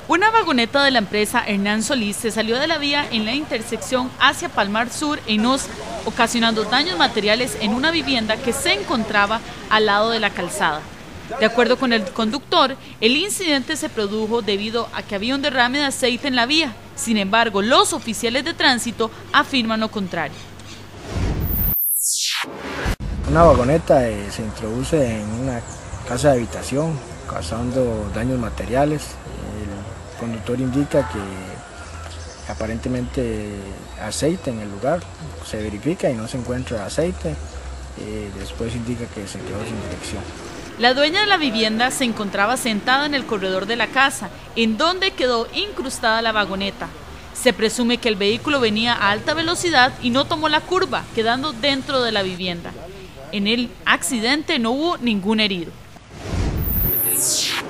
Una vagoneta de la empresa Hernán Solís se salió de la vía en la intersección hacia Palmar Sur en Osma, ocasionando daños materiales en una vivienda que se encontraba al lado de la calzada. De acuerdo con el conductor, el incidente se produjo debido a que había un derrame de aceite en la vía. Sin embargo, los oficiales de tránsito afirman lo contrario. Una vagoneta se introduce en una casa de habitación, causando daños materiales. El conductor indica que aparentemente aceite en el lugar, se verifica y no se encuentra aceite. Después indica que se quedó sin dirección. La dueña de la vivienda se encontraba sentada en el corredor de la casa, en donde quedó incrustada la vagoneta. Se presume que el vehículo venía a alta velocidad y no tomó la curva, quedando dentro de la vivienda. En el accidente no hubo ningún herido.